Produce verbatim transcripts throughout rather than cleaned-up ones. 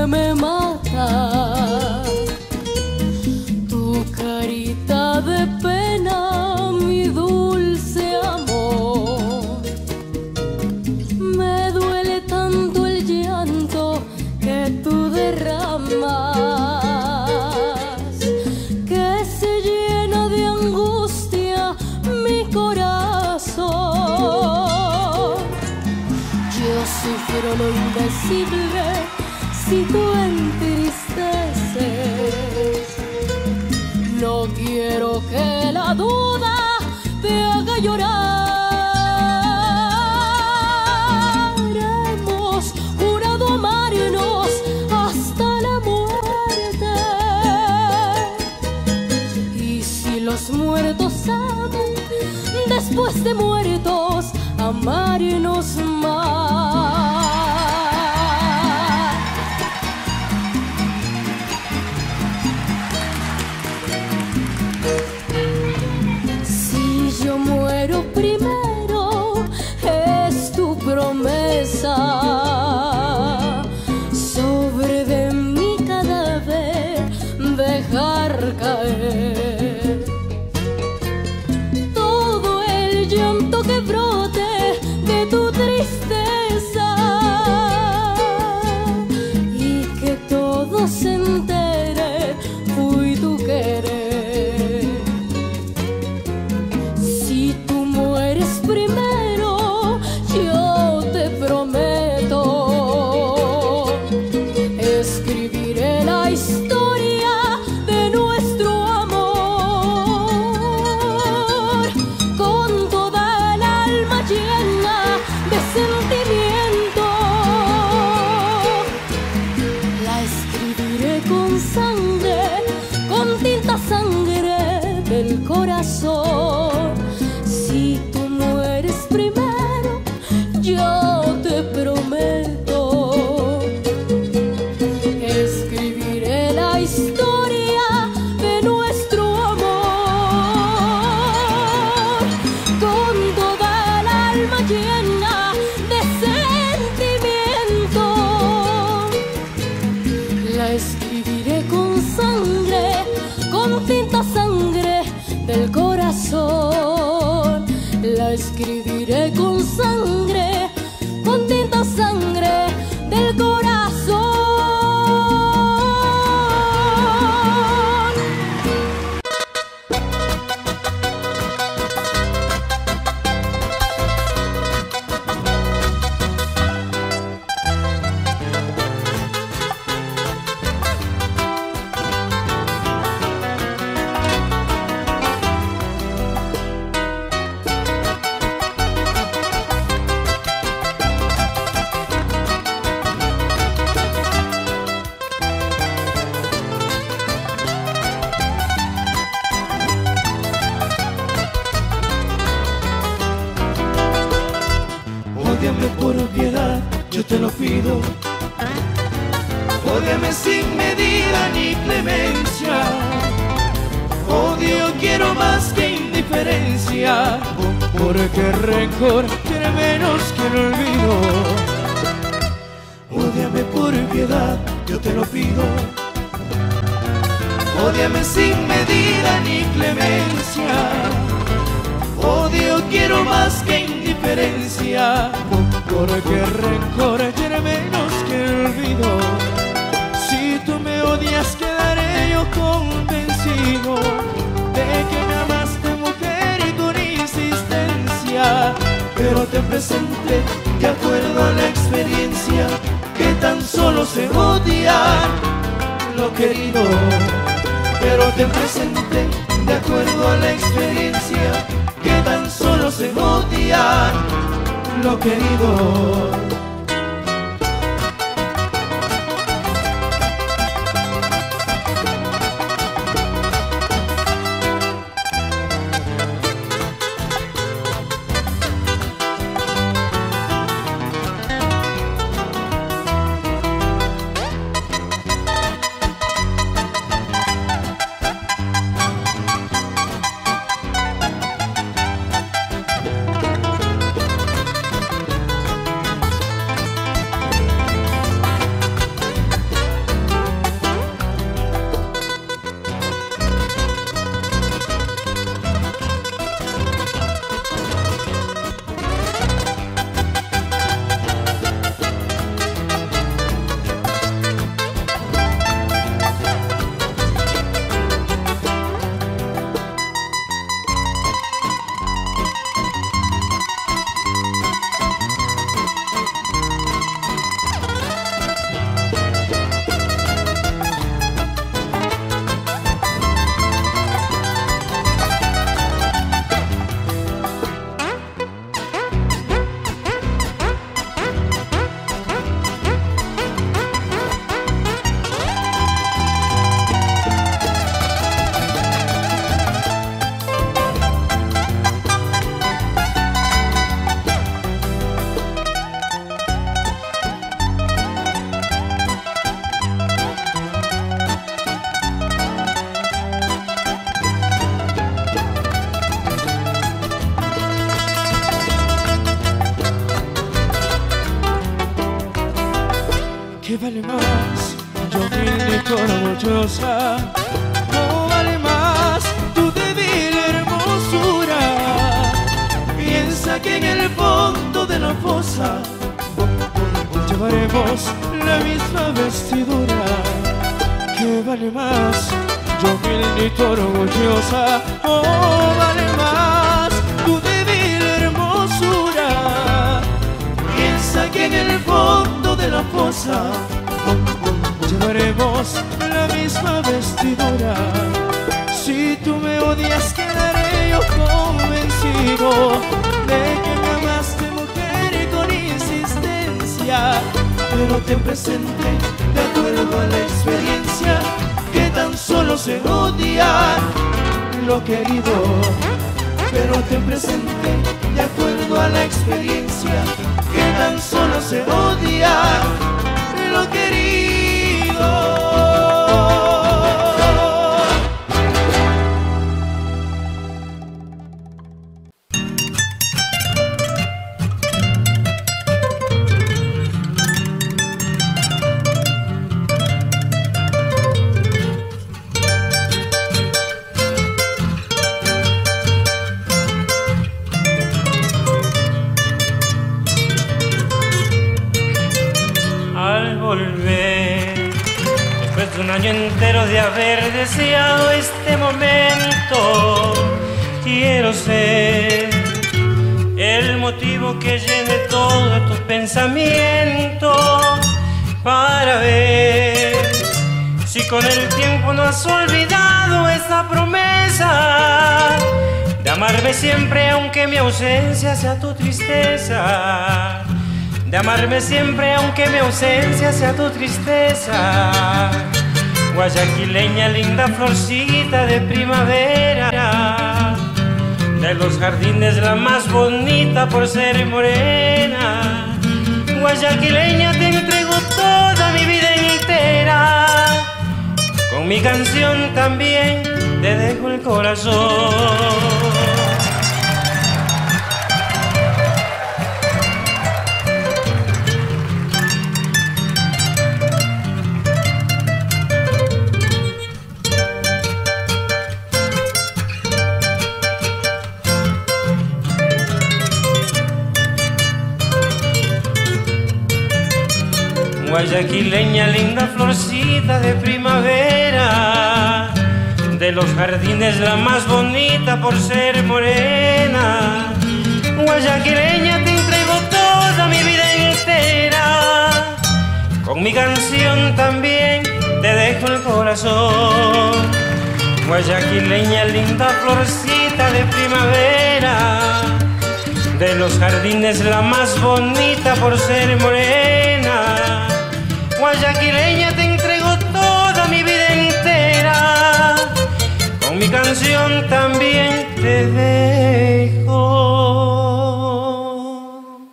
que me mata. Tu carita de pena, mi dulce amor. Me duele tanto el llanto que tú derramas, que se llena de angustia mi corazón. Yo sufro lo indecible si tú entristeces. No quiero que la duda te haga llorar. Hemos jurado amarnos hasta la muerte, y si los muertos aman, después de muertos amarnos más. Si yo muero primero, es tu promesa, sobre de mi cadáver dejar caer todo el llanto que brote de tu tristeza, y que todo se entere fui tu querer. Si tú mueres primero, yo te prometo, escribiré la historia de nuestro amor con toda el alma llena de sentimiento. La escribiré con sangre, con tinta sangre del corazón. Si tú mueres primero, yo te prometo, escribiré la historia de nuestro amor con toda el alma llena de sentimiento. La escribiré con sangre, con tinta sangre del corazón. La escribiré con sangre, con tinta sangre del corazón. Ódiame por piedad, yo te lo pido. Ódiame sin medida ni clemencia. Odio quiero más que indiferencia, porque el rencor quiere menos que el olvido. Ódiame por piedad, yo te lo pido. Ódiame sin medida ni clemencia. Odio quiero más que indiferencia, porque el rencor quiere menos que el olvido. Si tú me odias, quedaré yo convencido de que me amaste, mujer, y con insistencia. Pero te presenté, de acuerdo a la experiencia, que tan solo se odia lo querido. Pero te presenté, de acuerdo a la experiencia, que tan solo se odia lo querido. orgullosa. No vale más tu débil hermosura. Piensa que en el fondo de la fosa llevaremos la misma vestidura. ¿Qué vale más? Yo humilde y tú orgullosa. Oh, vale más tu débil hermosura. Piensa que en el fondo de la fosa llevaremos la misma vestidura. Si tú me odias, quedaré yo convencido de que me amaste, mujer, con insistencia. Pero te presente de acuerdo a la experiencia, que tan solo se odia lo querido. Pero te presente de acuerdo a la experiencia, que tan solo se odia lo querido. Un año entero de haber deseado este momento, quiero ser el motivo que llene todos tus pensamientos, para ver si con el tiempo no has olvidado esa promesa de amarme siempre aunque mi ausencia sea tu tristeza, de amarme siempre aunque mi ausencia sea tu tristeza. Guayaquileña, linda florcita de primavera, de los jardines la más bonita por ser morena. Guayaquileña, te entrego toda mi vida entera, con mi canción también te dejo el corazón. Guayaquileña, linda florcita de primavera, de los jardines la más bonita por ser morena. Guayaquileña, te entrego toda mi vida entera, con mi canción también te dejo el corazón. Guayaquileña, linda florcita de primavera, de los jardines la más bonita por ser morena. Guayaquileña, te entrego toda mi vida entera, con mi canción también te dejo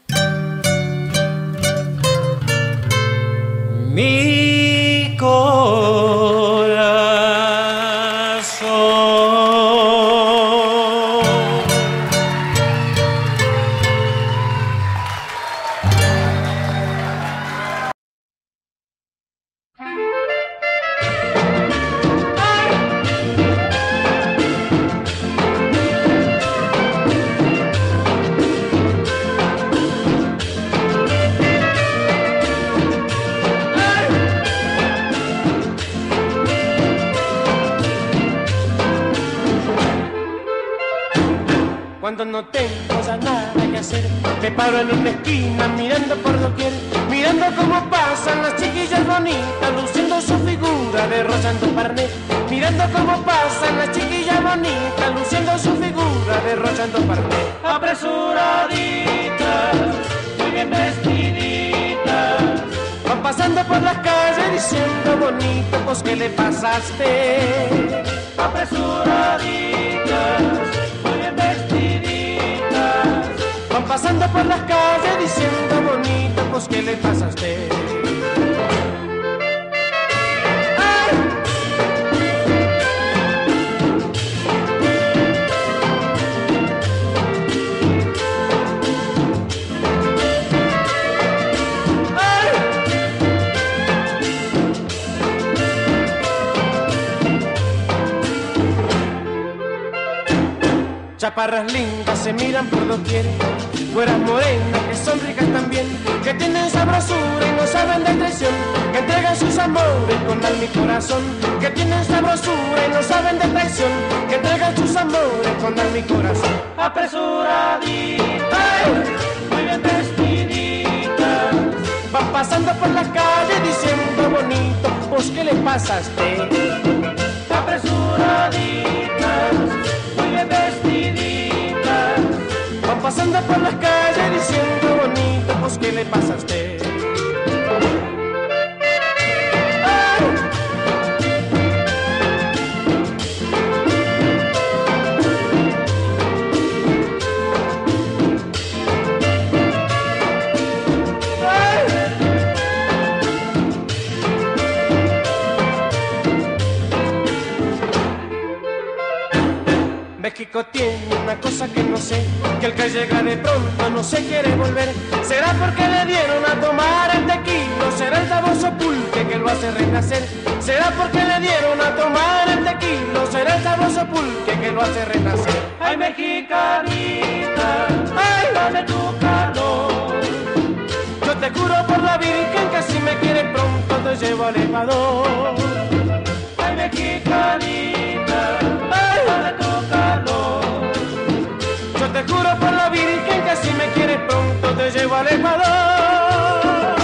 mi corazón. Cuando no tengo ya nada que hacer, me paro en una esquina mirando por doquier, mirando cómo pasan las chiquillas bonitas, luciendo su figura, derrochando parné. Mirando cómo pasan las chiquillas bonitas, luciendo su figura, derrochando parné. Apresuraditas, muy bien vestiditas, van pasando por las calles diciendo bonito, pues ¿qué le pasaste? Apresuraditas, muy bien vestiditas, van pasando por las calles diciendo bonito, pues ¿qué le pasa a usted? chaparras lindas se miran por doquier, güeras morenas que son ricas también, que tienen sabrosura y no saben de traición, que entregan sus amores con alma y corazón, que tienen sabrosura y no saben de traición, que entregan sus amores con alma y corazón. Apresuraditas, muy bien vestiditas, van pasando por la calle diciendo bonito, pues ¿qué le pasa a usted? apresuraditas, muy bien vestiditas, van pasando por las calles diciendo bonito, pues ¿qué le pasa a usted? México tiene una cosa que no sé, que el que llega de pronto no se quiere volver. ¿Será porque le dieron a tomar el tequila? ¿Será el saboso pulque que lo hace renacer? ¿Será porque le dieron a tomar el tequila? ¿Será el saboso pulque que lo hace renacer? ay mexicanita, ay dame tu calor. Yo te juro por la Virgen que si me quieres pronto te llevo al Ecuador. Ay mexicanita, ay dame tu calor. Yo te juro por la Virgen que si me quieres pronto te llevo al Ecuador.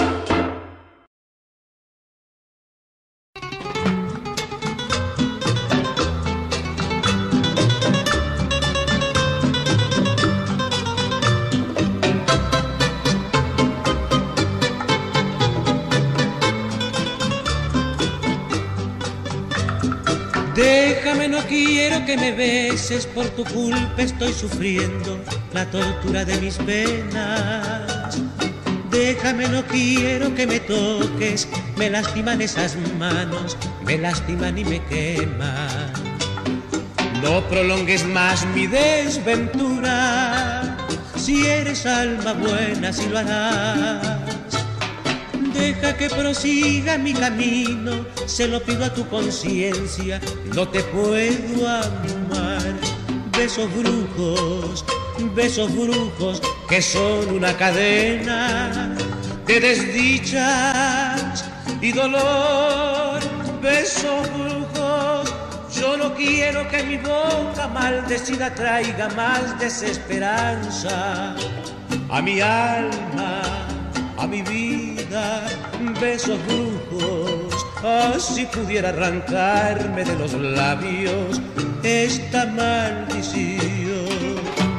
Déjame, no quiero que me beses, por tu culpa estoy sufriendo la tortura de mis penas. Déjame, no quiero que me toques, me lastiman esas manos, me lastiman y me queman. No prolongues más mi desventura, si eres alma buena, si lo harás. Deja que prosiga mi camino, se lo pido a tu conciencia, no te puedo amar. Besos brujos, besos brujos, que son una cadena de desdichas y dolor. Besos brujos, yo no quiero que mi boca maldecida traiga más desesperanza a mi alma, a mi vida. Besos brujos, así pudiera arrancarme de los labios esta maldición.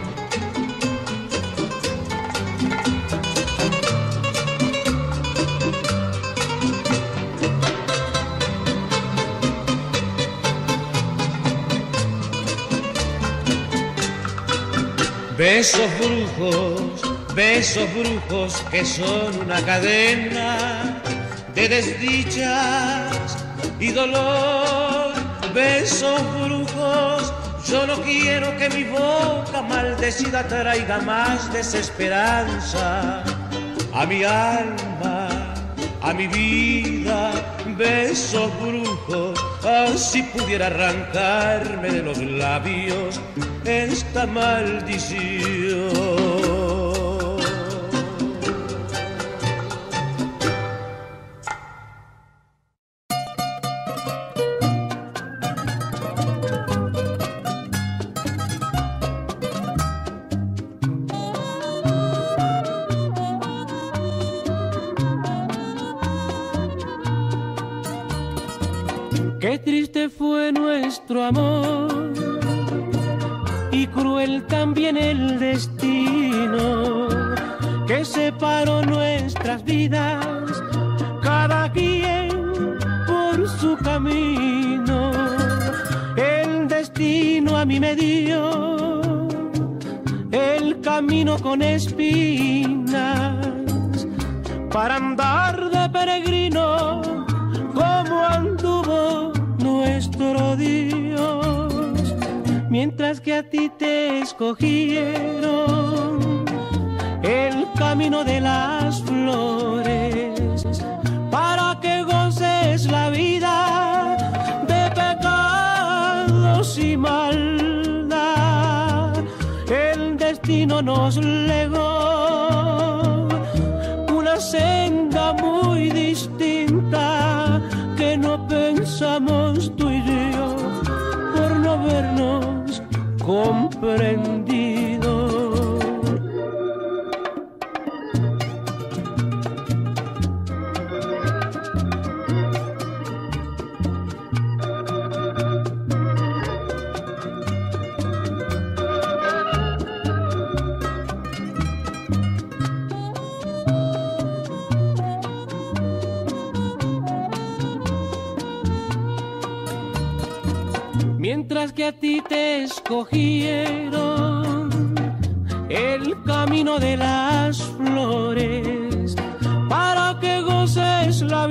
Besos brujos, besos brujos, que son una cadena de desdichas y dolor. Besos brujos, yo no quiero que mi boca maldecida traiga más desesperanza a mi alma, a mi vida. Besos brujos, así pudiera arrancarme de los labios esta maldición. Qué triste fue nuestro amor y cruel también el destino que separó nuestras vidas, cada quien por su camino. El destino a mí me dio el camino con espinas para andar de peregrino como anduvo nuestro Dios, mientras que a ti te escogieron el camino de las flores para que goces la vida de pecados y maldad. nos legó una senda muy distinta que no pensamos tú y yo por no habernos comprendido. Mientras que a ti te escogieron el camino de las flores para que goces la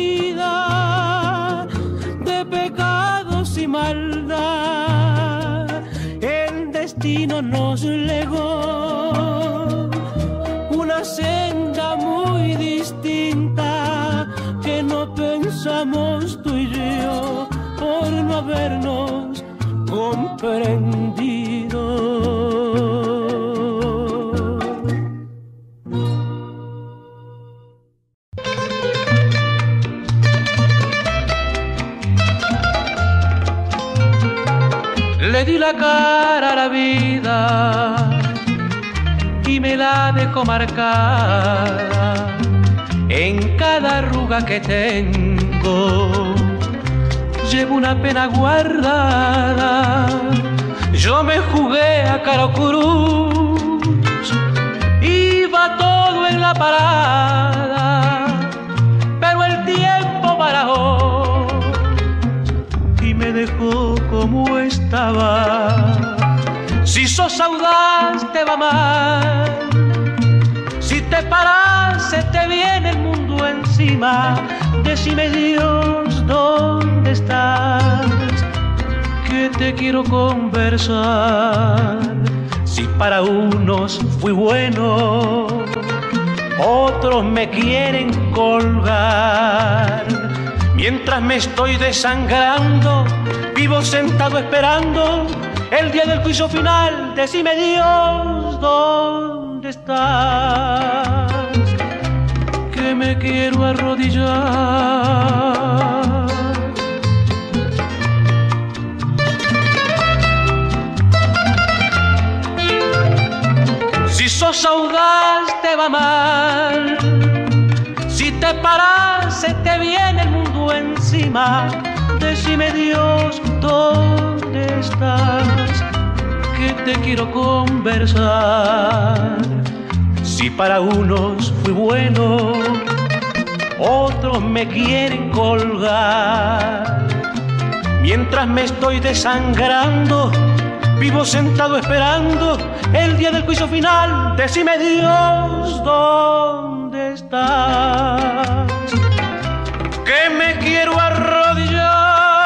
vida de pecados y maldad, el destino nos legó una senda muy distinta que no pensamos tú y yo por no habernos comprendido. Le di la cara a la vida y me la dejó marcada en cada arruga que tengo. Llevo una pena guardada, yo me jugué a cara o cruz, iba todo en la parada, pero el tiempo barajó y me dejó como estaba. Si sos audaz te va mal, si te paras se te viene el mundo encima. Decime Dios, ¿dónde estás? Que te quiero conversar. Si para unos fui bueno, otros me quieren colgar. Mientras me estoy desangrando, vivo sentado esperando el día del juicio final. Decime Dios, ¿dónde estás? Que me quiero arrodillar. Si sos audaz te va mal, si te paras se te viene el mundo encima. Decime Dios, ¿dónde estás? Que te quiero conversar. Si para unos fui bueno, otros me quieren colgar. Mientras me estoy desangrando, vivo sentado esperando el día del juicio final. Decime Dios, ¿dónde estás? Que me quiero arrodillar.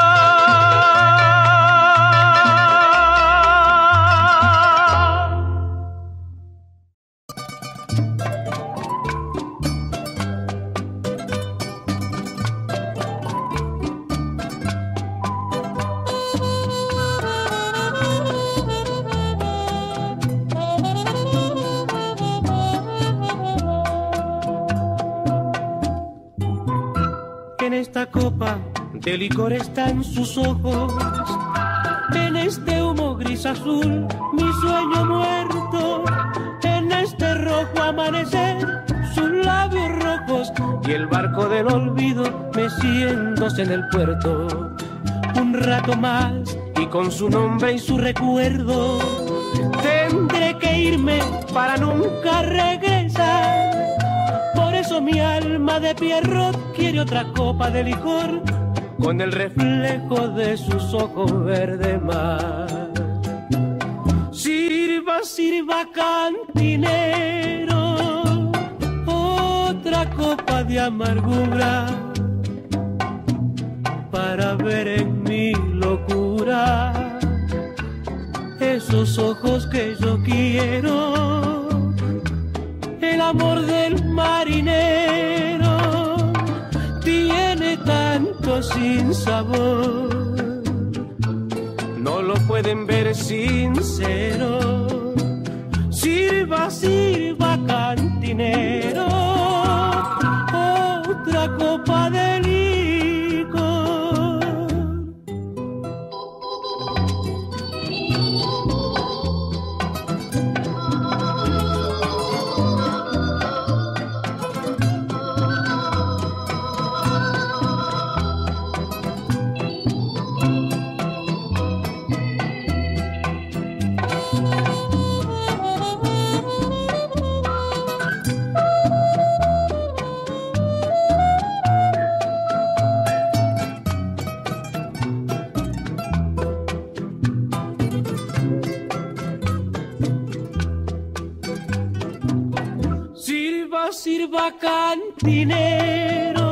En esta copa de licor están sus ojos, en este humo gris azul mi sueño muerto, en este rojo amanecer sus labios rojos y el barco del olvido meciéndose en el puerto. Un rato más y con su nombre y su recuerdo tendré que irme para nunca regresar. Por eso mi alma de Pierrot quiere otra copa de licor con el reflejo de sus ojos verde mar. Sirva, sirva, cantinero, otra copa de amargura para ver en mi locura esos ojos que yo quiero. El amor del marinero tiene tanto sin sabor, no lo pueden ver sincero. Si Sirva, sirva, cantinero, otra copa de licor. Sirva, cantinero,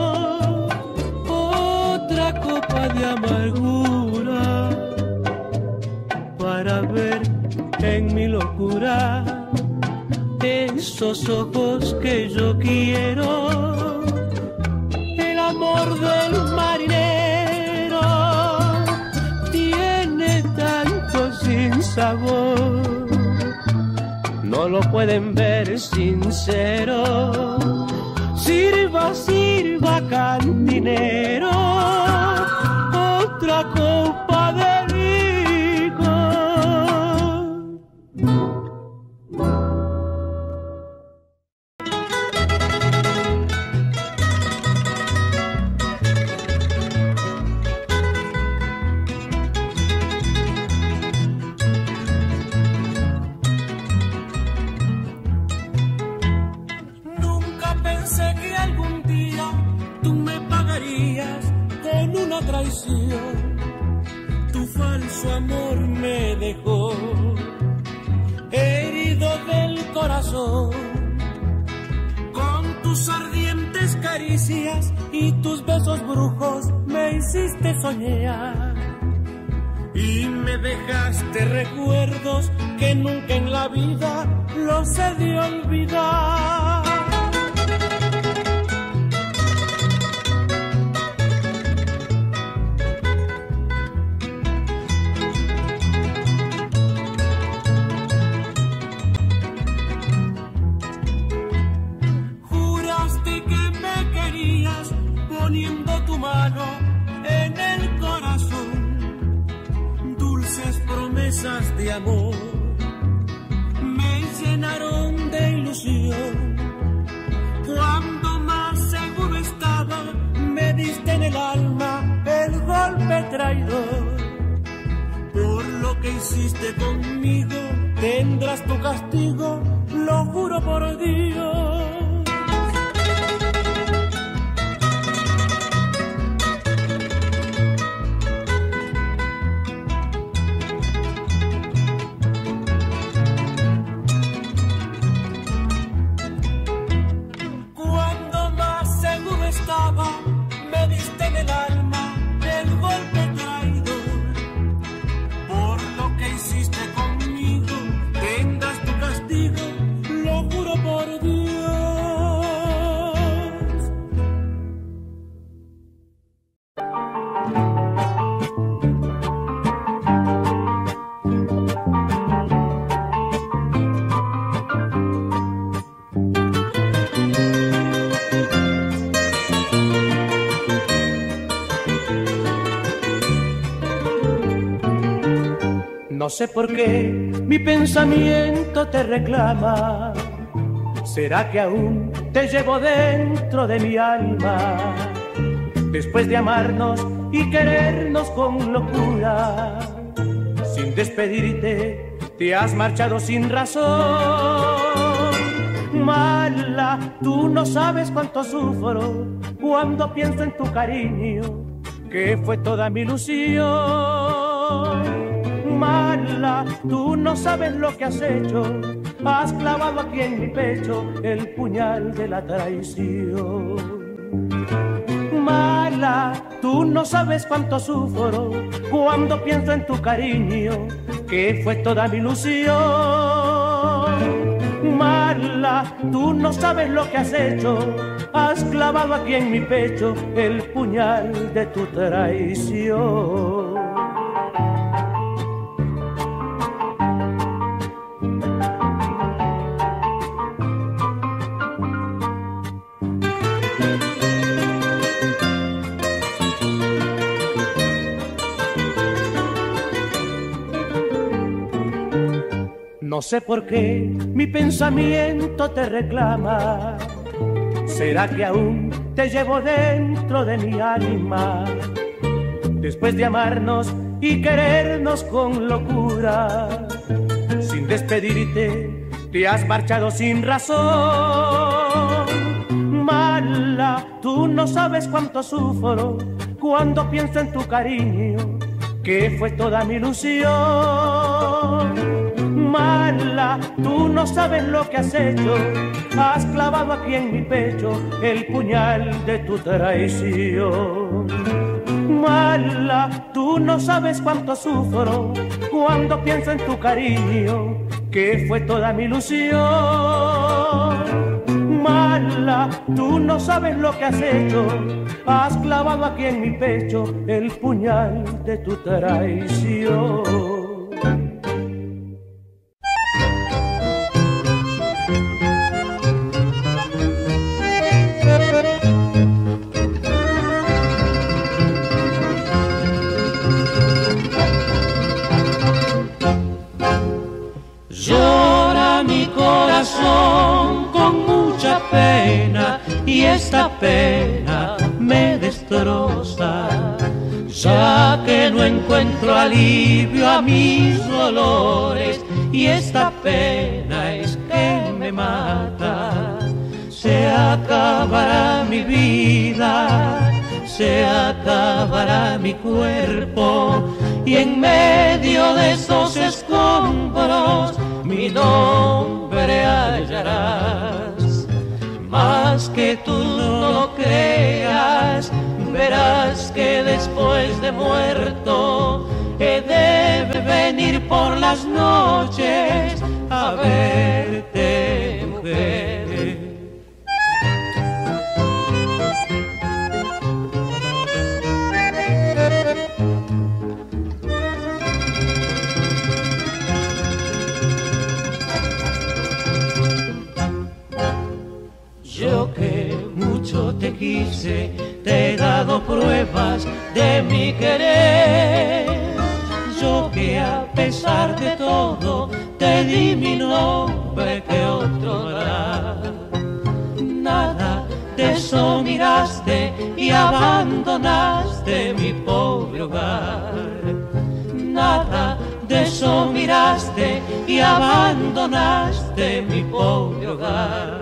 otra copa de amargura para ver en mi locura esos ojos que yo quiero, el amor del marinero tiene tanto sin sabor. No lo pueden ver sincero. Sirva, sirva, cantinero, otra copa de licor. Tu falso amor me dejó herido del corazón. Con tus ardientes caricias y tus besos brujos me hiciste soñar y me dejaste recuerdos que nunca en la vida los he de olvidar. Poniendo tu mano en el corazón, dulces promesas de amor me llenaron de ilusión. Cuando más seguro estaba, me diste en el alma el golpe traidor. Por lo que hiciste conmigo, tendrás tu castigo, lo juro por Dios. Me diste en el alma el golpe traidor. Por lo que hiciste conmigo, tendrás tu castigo, lo juro por Dios. No sé por qué mi pensamiento te reclama. ¿Será que aún te llevo dentro de mi alma? Después de amarnos y querernos con locura, sin despedirte te has marchado sin razón. Mala, tú no sabes cuánto sufro cuando pienso en tu cariño, que fue toda mi ilusión. Mala, tú no sabes lo que has hecho, has clavado aquí en mi pecho el puñal de la traición. Mala, tú no sabes cuánto sufro cuando pienso en tu cariño, que fue toda mi ilusión. Mala, tú no sabes lo que has hecho, has clavado aquí en mi pecho el puñal de tu traición. No sé por qué mi pensamiento te reclama. ¿Será que aún te llevo dentro de mi alma? Después de amarnos y querernos con locura, sin despedirte te has marchado sin razón. Mala, tú no sabes cuánto sufro cuando pienso en tu cariño, que fue toda mi ilusión. Mala, tú no sabes lo que has hecho, has clavado aquí en mi pecho el puñal de tu traición. Mala, tú no sabes cuánto sufro cuando pienso en tu cariño, que fue toda mi ilusión. Mala, tú no sabes lo que has hecho, has clavado aquí en mi pecho el puñal de tu traición. Llora mi corazón con mucha pena y esta pena me destroza, ya que no encuentro alivio a mis dolores y esta pena es que me mata. Se acabará mi vida, se acabará mi cuerpo y en medio de esos escombros mi nombre hallarás. Más que tú no lo creas, verás que después de muerto he de venir por las noches a verte, mujer. Yo que mucho te quise, te he dado pruebas de mi querer. Yo que a pesar de todo te di mi nombre que otro dará. Nada de eso miraste y abandonaste mi pobre hogar. Nada de eso miraste y abandonaste mi pobre hogar.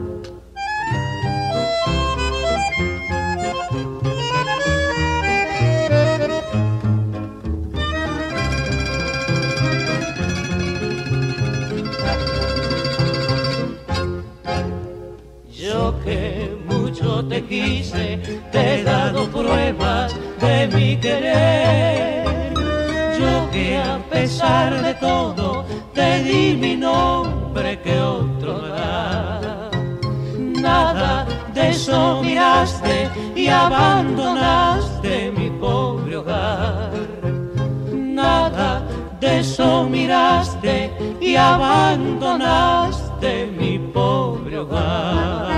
Yo que mucho te quise, te he dado pruebas de mi querer. Yo que a pesar de todo te di mi nombre que otro da. Nada de eso miraste y abandonaste mi pobre hogar. Nada de eso miraste y abandonaste mi pobre hogar.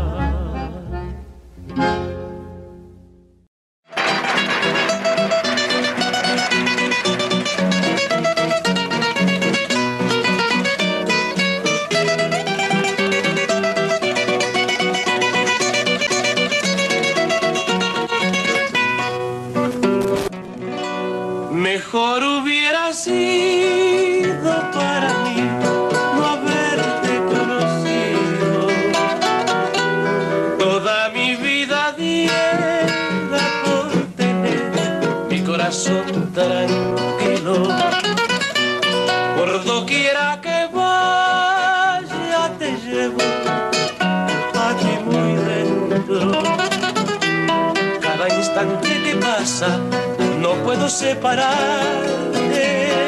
Mejor hubiera sido para mí no haberte conocido. Toda mi vida diera por tener mi corazón tranquilo. Por doquiera que vaya te llevo aquí muy dentro. Cada instante que pasa no puedo separarte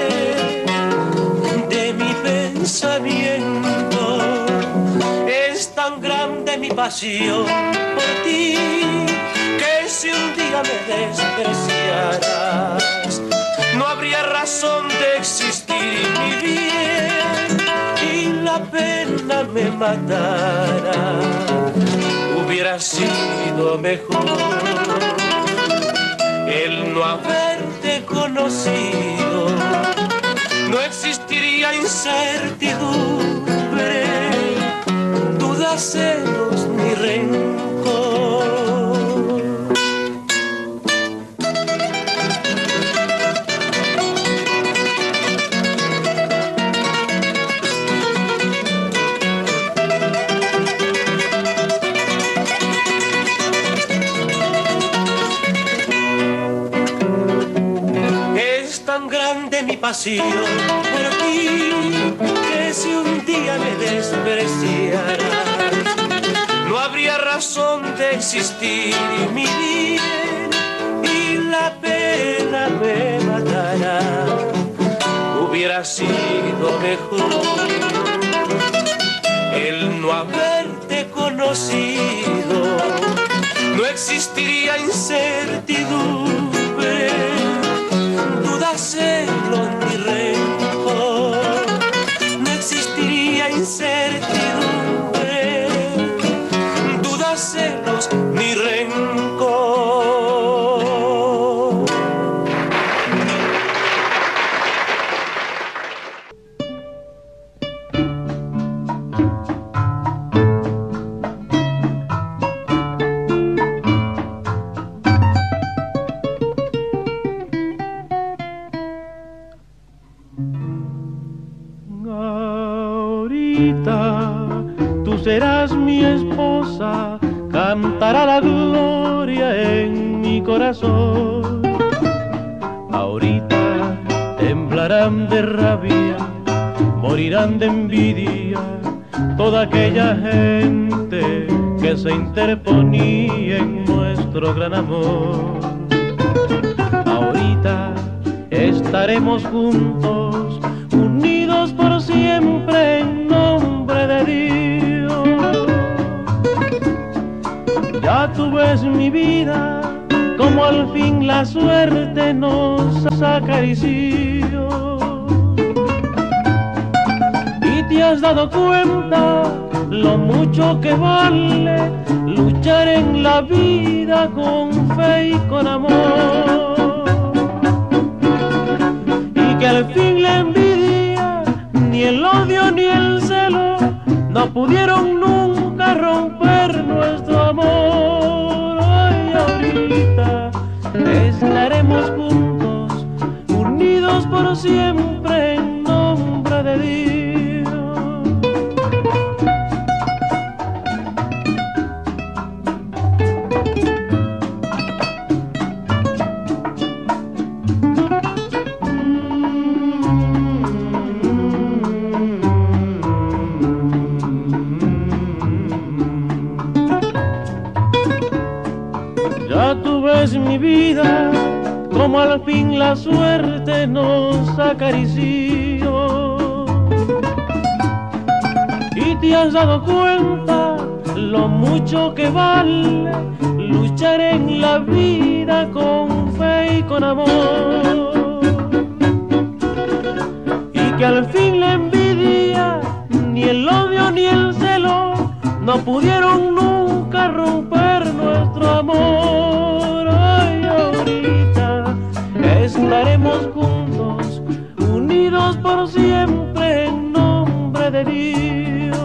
de mi pensamiento. Es tan grande mi pasión por ti que si un día me despreciaras no habría razón de existir mi bien y la pena me matara. Hubiera sido mejor el no haberte conocido. No existiría existiría incertidumbre, dudas, celos ni rencor. Mi pasión por ti, que si un día me despreciaras, no habría razón de existir mi bien y la pena me matará. Hubiera sido mejor el no haberte conocido, no existiría incertidumbre, dudas, celos ni rencor, no existiría incertidumbre, dudas, celos ni rencor. Tú serás mi esposa, cantará la gloria en mi corazón. Ahorita temblarán de rabia, morirán de envidia toda aquella gente que se interponía en nuestro gran amor. Ahorita estaremos juntos, unidos por siempre en nombre de Dios. Ya tú ves mi vida, como al fin la suerte nos acarició. Y te has dado cuenta lo mucho que vale luchar en la vida con fe y con amor. Y que al fin la envidia, ni el odio ni el celo, no pudieron nunca romper nuestro amor. Ay, ahorita estaremos juntos, unidos por siempre en nombre de Dios. Mi vida, como al fin la suerte nos acarició. Y te has dado cuenta lo mucho que vale luchar en la vida con fe y con amor. Y que al fin la envidia, ni el odio ni el celo, no pudieron nunca romper nuestro amor. Estaremos juntos, unidos por siempre en nombre de Dios.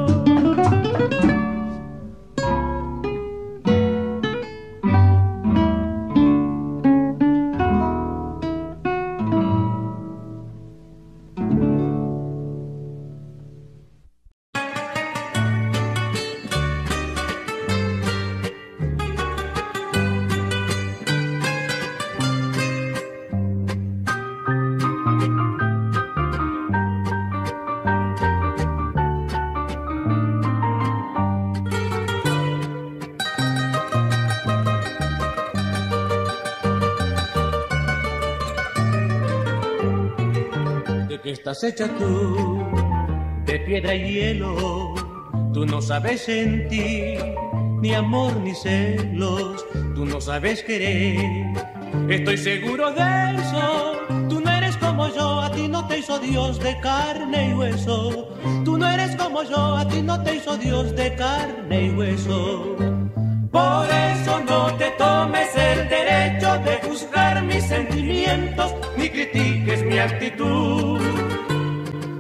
Estás hecha tú de piedra y hielo, tú no sabes sentir ni amor ni celos, tú no sabes querer, estoy seguro de eso. Tú no eres como yo, a ti no te hizo Dios de carne y hueso. Tú no eres como yo, a ti no te hizo Dios de carne y hueso. Por eso no te tomes el derecho de juzgar mis sentimientos, ni critiques mi actitud.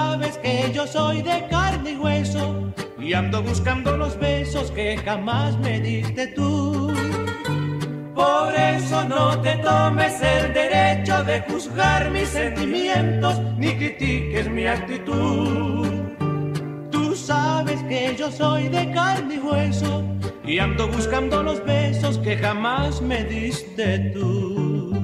sabes que yo soy de carne y hueso y ando buscando los besos que jamás me diste tú. Por eso no te tomes el derecho de juzgar mis sentimientos ni critiques mi actitud. Tú sabes que yo soy de carne y hueso y ando buscando los besos que jamás me diste tú.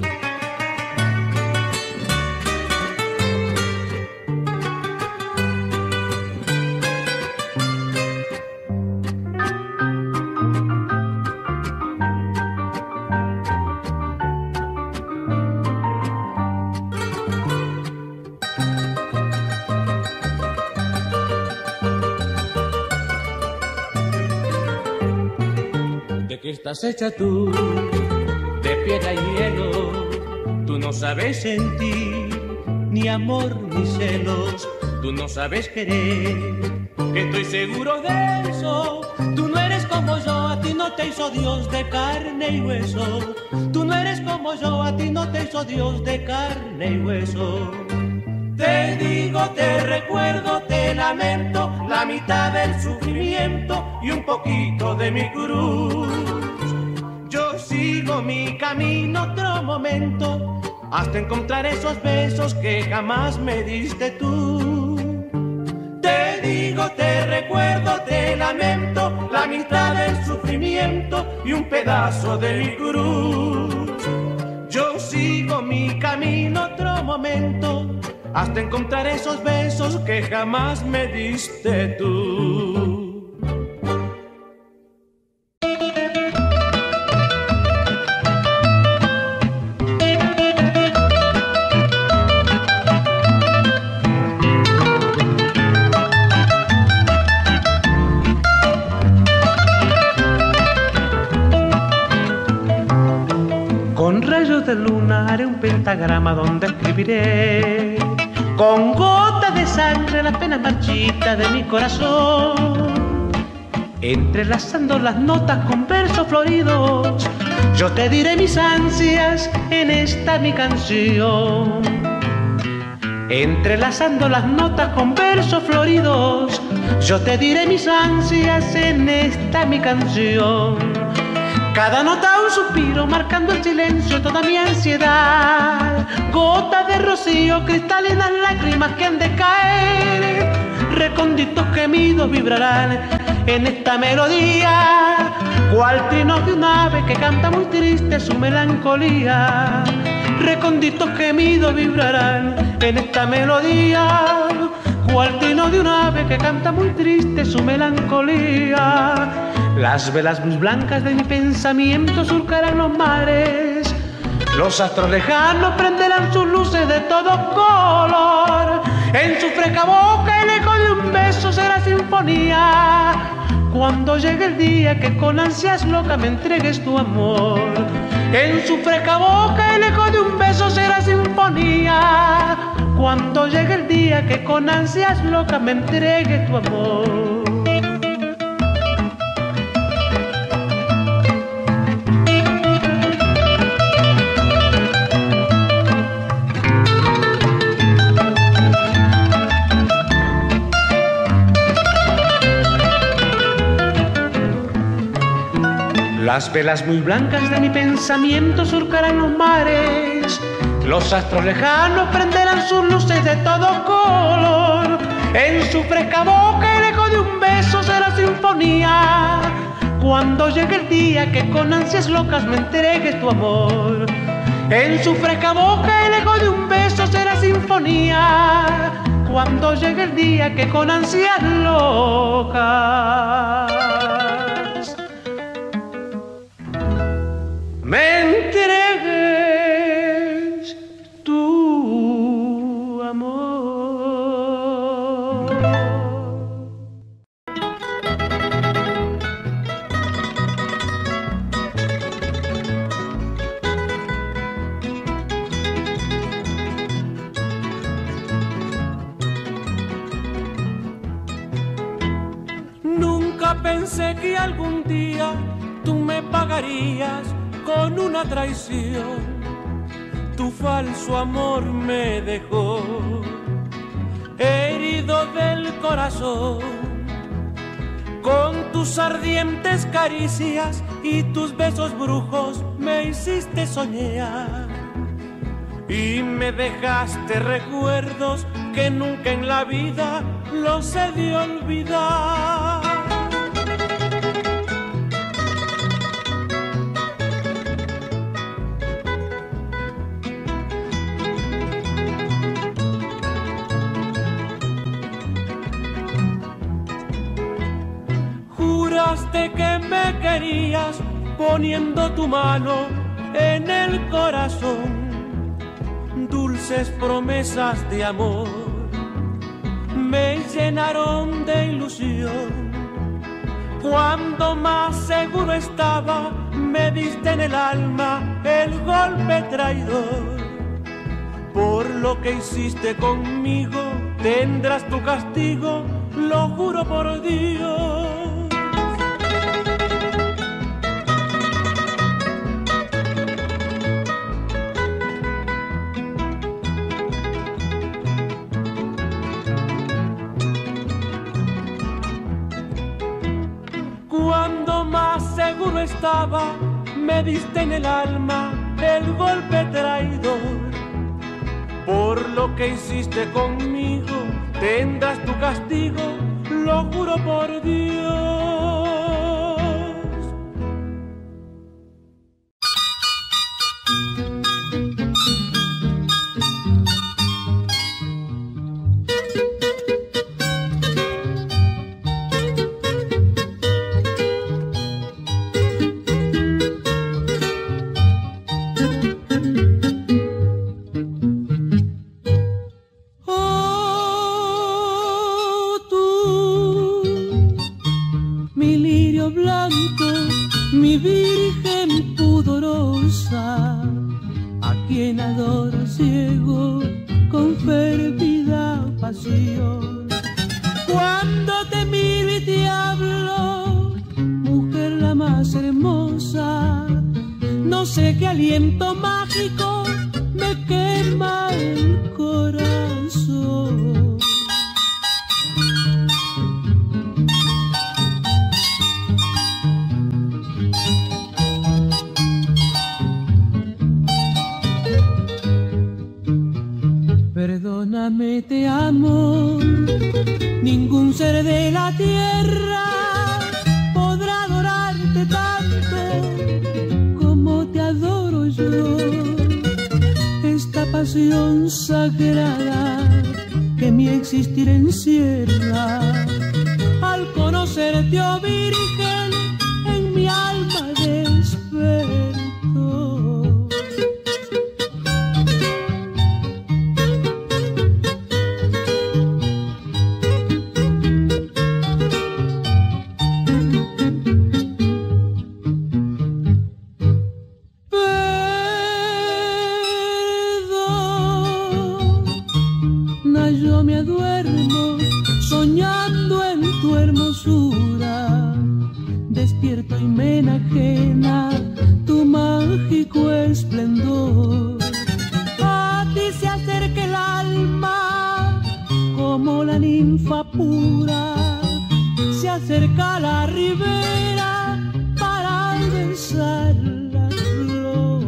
¿Qué estás hecha tú? De piedra y hielo. Tú no sabes sentir ni amor ni celos. Tú no sabes querer. Estoy seguro de eso. Tú no eres como yo, a ti no te hizo Dios de carne y hueso. Tú no eres como yo, a ti no te hizo Dios de carne y hueso. Te digo, te recuerdo, te lamento, la mitad del sufrimiento y un poquito de mi cruz. Yo sigo mi camino otro momento, hasta encontrar esos besos que jamás me diste tú. Te digo, te recuerdo, te lamento, la mitad del sufrimiento y un pedazo de mi cruz. Yo sigo mi camino otro momento, hasta encontrar esos besos que jamás me diste tú. Con rayos de luna haré un pentagrama donde escribiré con gotas de sangre las penas marchitas de mi corazón. Entrelazando las notas con versos floridos, yo te diré mis ansias en esta mi canción. Entrelazando las notas con versos floridos, yo te diré mis ansias en esta mi canción. Cada nota un suspiro marcando el silencio, toda mi ansiedad. Gotas de rocío, cristalinas lágrimas que han de caer. Recónditos gemidos vibrarán en esta melodía, cual trino de un ave que canta muy triste su melancolía. Recónditos gemidos vibrarán en esta melodía, cual trino de un ave que canta muy triste su melancolía. Las velas muy blancas de mi pensamiento surcarán los mares, los astros lejanos prenderán sus luces de todo color. En su fresca boca el eco de un beso será sinfonía, cuando llegue el día que con ansias loca me entregues tu amor. En su fresca boca el eco de un beso será sinfonía, cuando llegue el día que con ansias loca me entregues tu amor. Las velas muy blancas de mi pensamiento surcarán los mares, los astros lejanos prenderán sus luces de todo color. En su fresca boca el eco de un beso será sinfonía, cuando llegue el día que con ansias locas me entregues tu amor. En su fresca boca el eco de un beso será sinfonía, cuando llegue el día que con ansias locas me entregues tu amor. Nunca pensé que algún día tú me pagarías con una traición. Tu falso amor me dejó. herido del corazón, con tus ardientes caricias y tus besos brujos me hiciste soñar y me dejaste recuerdos que nunca en la vida los he de olvidar. Juraste que me querías poniendo tu mano en el corazón, dulces promesas de amor me llenaron de ilusión. Cuando más seguro estaba, me diste en el alma el golpe traidor. Por lo que hiciste conmigo, tendrás tu castigo, lo juro por Dios. Cuando más seguro estaba, me diste en el alma el golpe traidor. Por lo que hiciste conmigo, tendrás tu castigo, lo juro por Dios. Mi virgen pudorosa, a quien adoro ciego con fervida pasión. Cuando te miro y te hablo, mujer la más hermosa, no sé qué aliento mágico me quema el corazón. Perdóname, te amo, ningún ser de la tierra podrá adorarte tanto como te adoro yo. Esta pasión sagrada que mi existir encierra, al conocerte, oh Virgen, en mi alma despertó. Yo me duermo soñando en tu hermosura, despierto y me enajena tu mágico esplendor. A ti se acerca el alma como la ninfa pura, se acerca a la ribera para besar la flor.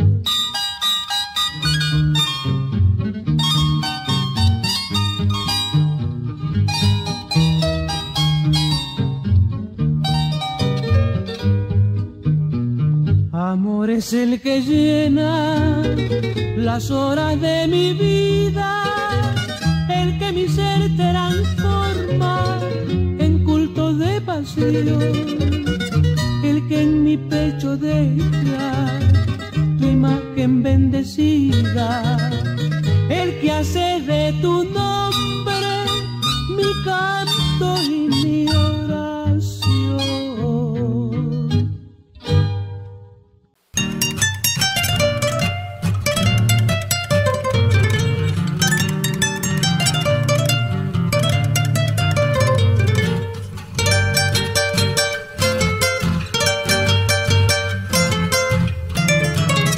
Amor es el que llena las horas de mi vida, el que mi ser transforma en culto de pasión, el que en mi pecho deja tu imagen bendecida, el que hace de tu nombre mi canto y mi oración.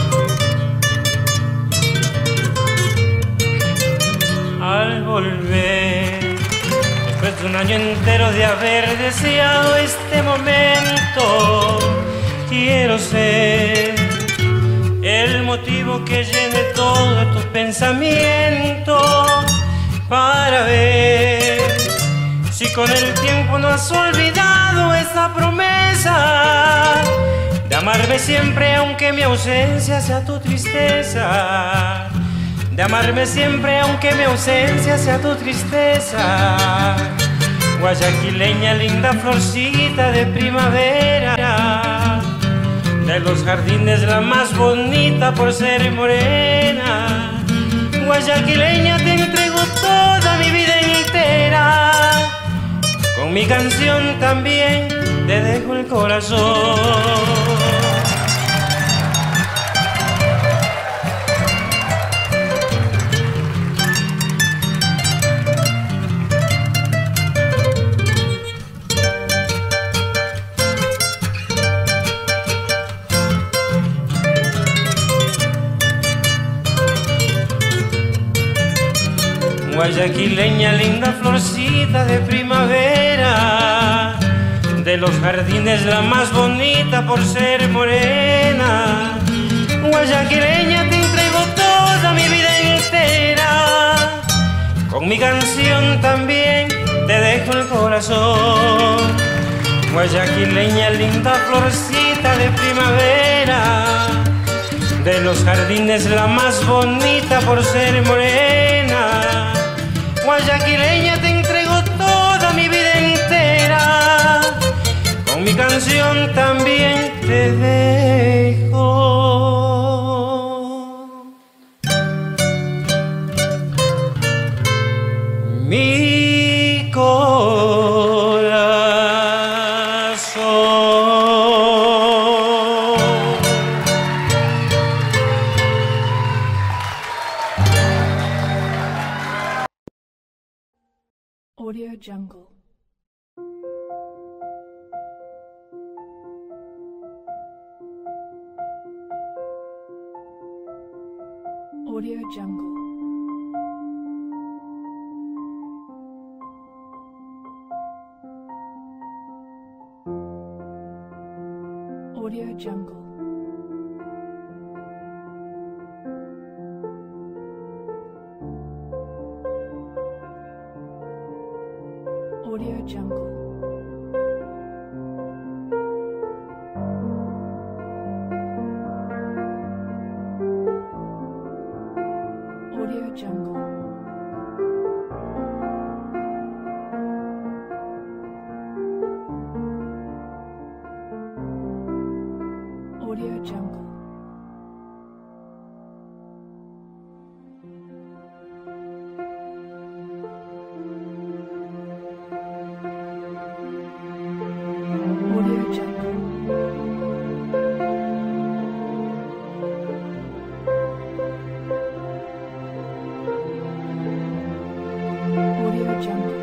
Al volver deseado este momento. Quiero ser el motivo que llene todos tus pensamientos, para ver si con el tiempo no has olvidado esa promesa de amarme siempre aunque mi ausencia sea tu tristeza, de amarme siempre aunque mi ausencia sea tu tristeza. Guayaquileña, linda florcita de primavera, de los jardines la más bonita por ser morena. Guayaquileña, te entrego toda mi vida entera, con mi canción también te dejo el corazón. Guayaquileña, linda florcita de primavera, de los jardines la más bonita por ser morena. Guayaquileña, te entrego toda mi vida entera, con mi canción también te dejo el corazón. Guayaquileña, linda florcita de primavera, de los jardines la más bonita por ser morena. Guayaquileña, te entrego toda mi vida entera, con mi canción también te dejo mi corazón. Audio Jungle. Audio Jungle. Audio Jungle. Audio Jungle. Audio Jungle. Audio Jungle. Audio Jungle.